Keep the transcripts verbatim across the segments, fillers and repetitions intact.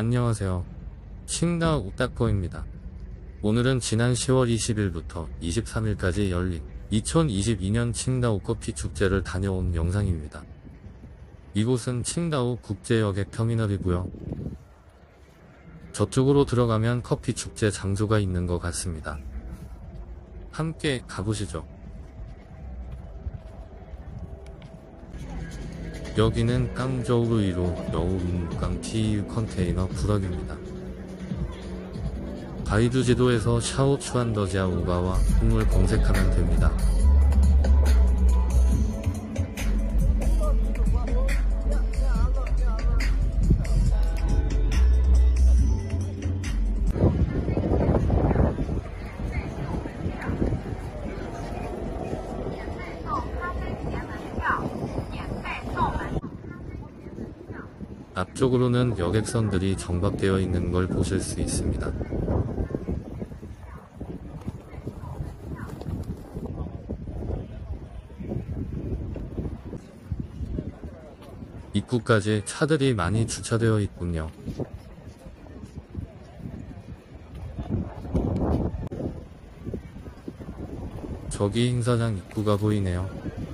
안녕하세요. 칭다오 오타쿠입니다. 오늘은 지난 시월 이십일부터 이십삼일까지 열린 이천이십이년 칭다오 커피 축제를 다녀온 영상입니다. 이곳은 칭다오 국제여객터미널이고요. 저쪽으로 들어가면 커피 축제 장소가 있는 것 같습니다. 함께 가보시죠. 여기는 깡저우르이로 여우인무강 티유 컨테이너 부럭입니다. 가이드 지도에서 샤오 추안더지아 우가와 풍을 검색하면 됩니다. 앞쪽으로는 여객선들이 정박되어 있는 걸 보실 수 있습니다. 입구까지 차들이 많이 주차되어 있군요. 저기 행사장 입구가 보이네요.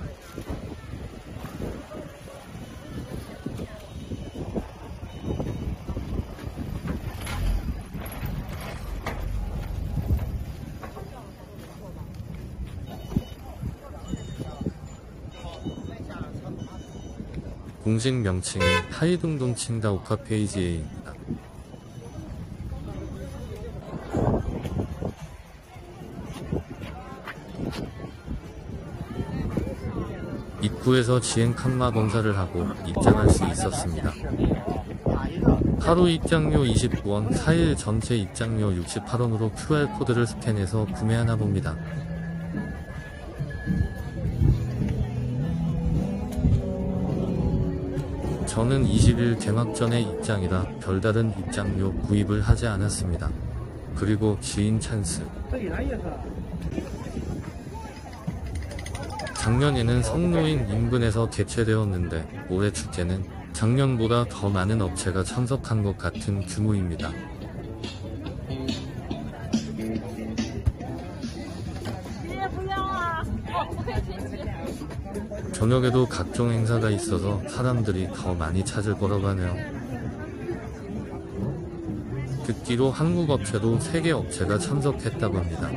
공식 명칭은 타이둥동 칭다오 카페이지에입니다. 입구에서 지행 칸마 검사를 하고 입장할 수 있었습니다. 하루 입장료 이십구 원, 사 일 전체 입장료 육십팔 원으로 큐알코드를 스캔해서 구매하나 봅니다. 저는 이십일 개막 전에 입장이라 별다른 입장료 구입을 하지 않았습니다. 그리고 지인 찬스. 작년에는 성노인 인근에서 개최되었는데 올해 축제는 작년보다 더 많은 업체가 참석한 것 같은 규모입니다. 저녁에도 각종 행사가 있어서 사람들이 더 많이 찾을 거라고 하네요. 듣기로 한국 업체도 세 개 업체가 참석했다고 합니다.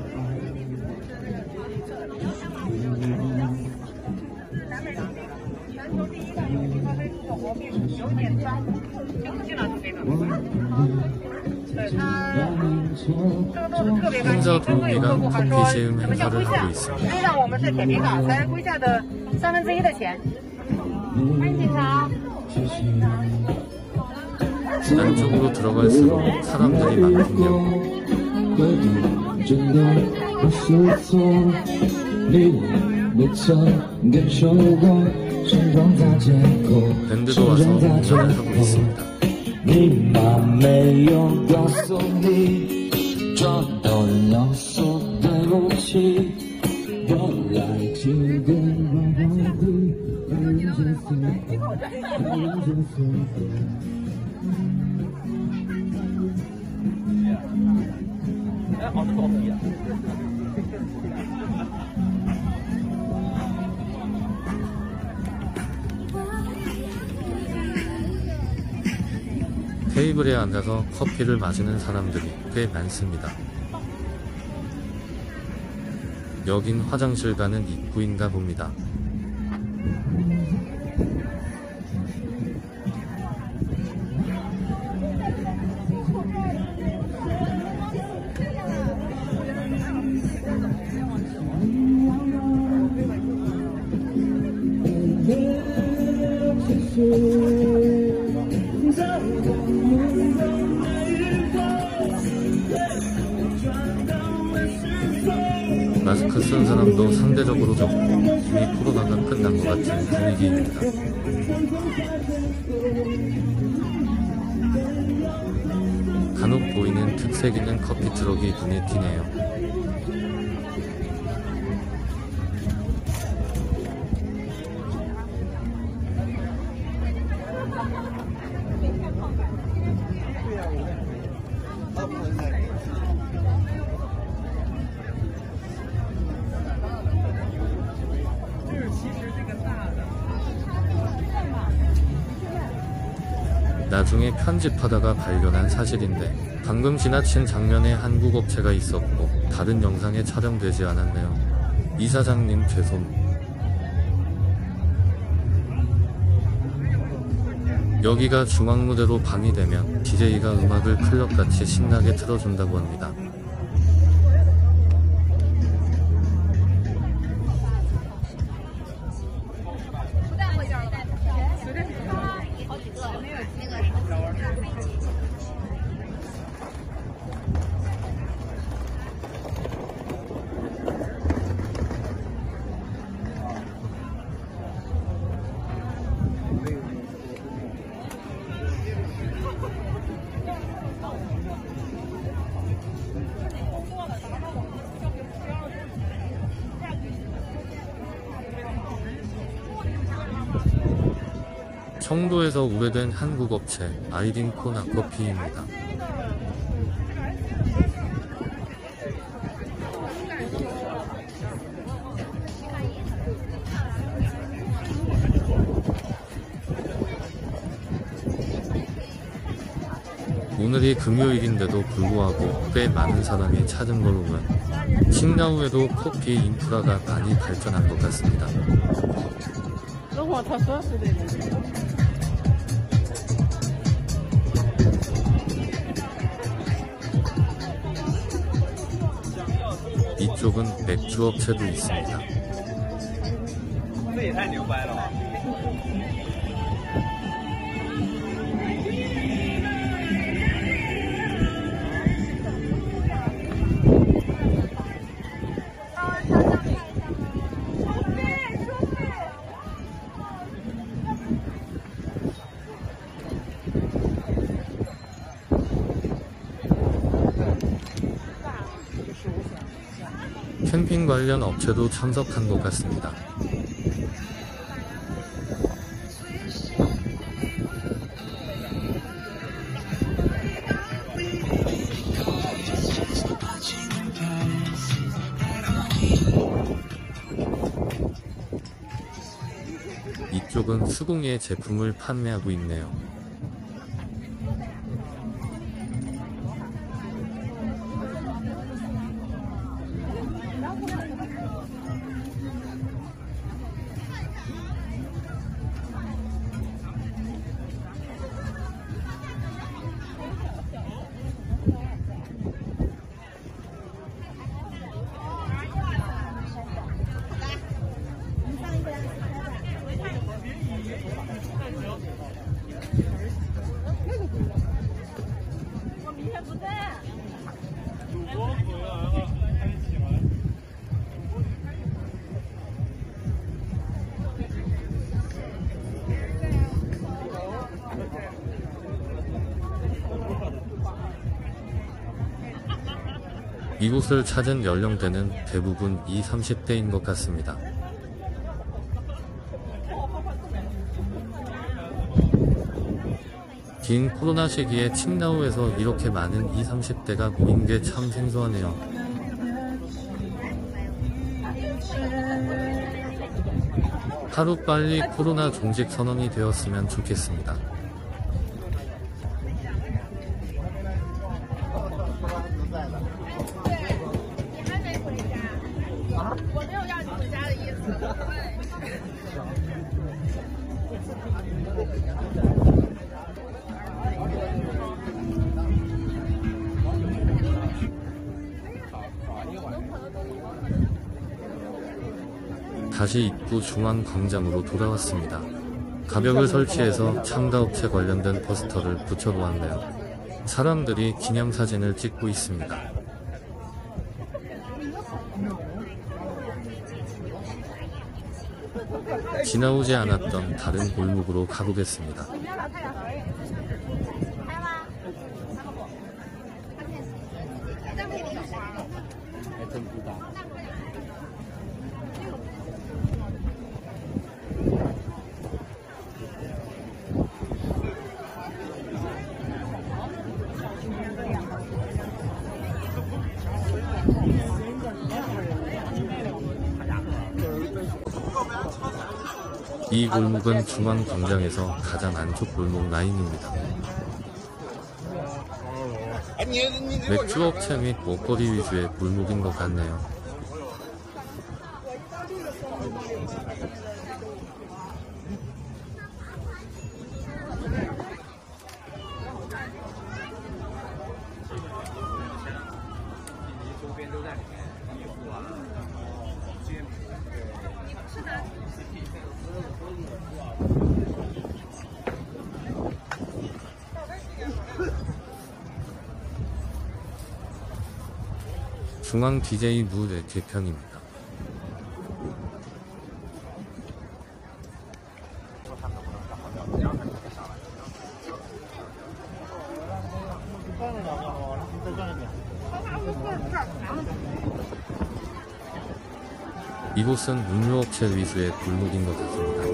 행사 도우미가 커피 시음 행사를 하고 있습니다. 안쪽으로 들어갈수록 사람들이 많군요. 밴드도 와서 운전을 하고 있습니다. 테이블에 앉아서 커피를 마시는 사람들이 꽤 많습니다. 여긴 화장실 가는 입구인가 봅니다. 마스크 쓴 사람도 상대적으로 적고 이미 코로나가 끝난 것 같은 분위기입니다. 간혹 보이는 특색 있는 커피 트럭이 눈에 띄네요. 나중에 편집하다가 발견한 사실인데 방금 지나친 장면에 한국 업체가 있었고 다른 영상에 촬영되지 않았네요. 이사장님 죄송. 여기가 중앙무대로 밤이 되면 디제이가 음악을 클럽같이 신나게 틀어준다고 합니다. 청도에서 우회된 한국 업체 아이린 코나커피입니다. 오늘이 금요일인데도 불구하고 꽤 많은 사람이 찾은 걸로 보면 칭나우에도 커피 인프라가 많이 발전한 것 같습니다. 이쪽은 맥주 업체도 있습니다. 캠핑 관련 업체도 참석한 것 같습니다. 이쪽은 수공예 제품을 판매하고 있네요. 이곳을 찾은 연령대는 대부분 이십, 삼십 대인 것 같습니다. 긴 코로나 시기에 칭나우에서 이렇게 많은 이십, 삼십 대가 모인 게 참 생소하네요. 하루빨리 코로나 종식 선언이 되었으면 좋겠습니다. 다시 입구 중앙 광장으로 돌아왔습니다. 가벽을 설치해서 첨가업체 관련된 포스터를 붙여보았네요. 사람들이 기념사진을 찍고 있습니다. 지나오지 않았던 다른 골목으로 가보겠습니다. 이 골목은 중앙광장에서 가장 안쪽 골목 라인입니다. 맥주업체 및 먹거리 위주의 골목인 것 같네요. 중앙 디제이 무의 개편입니다. 이곳은 음료업체 위주의 골목인 것 같습니다.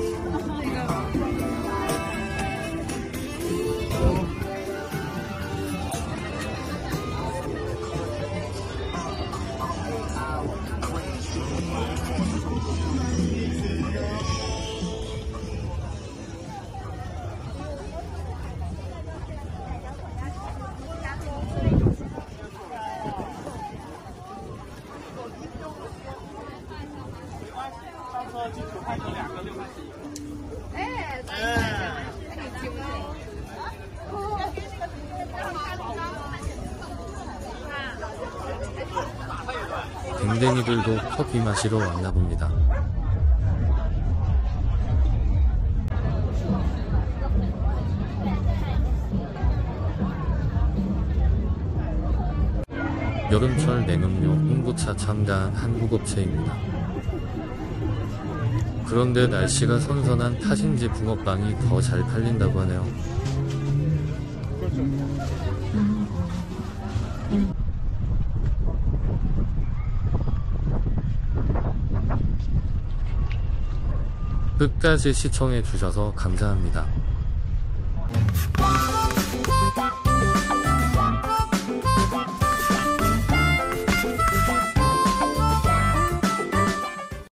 댕댕이들도 커피 마시러 왔나 봅니다. 여름철 냉음료 홍보차 참가한 한국업체입니다. 그런데 날씨가 선선한 탓인지 붕어빵이 더 잘 팔린다고 하네요. 끝까지 시청해 주셔서 감사합니다.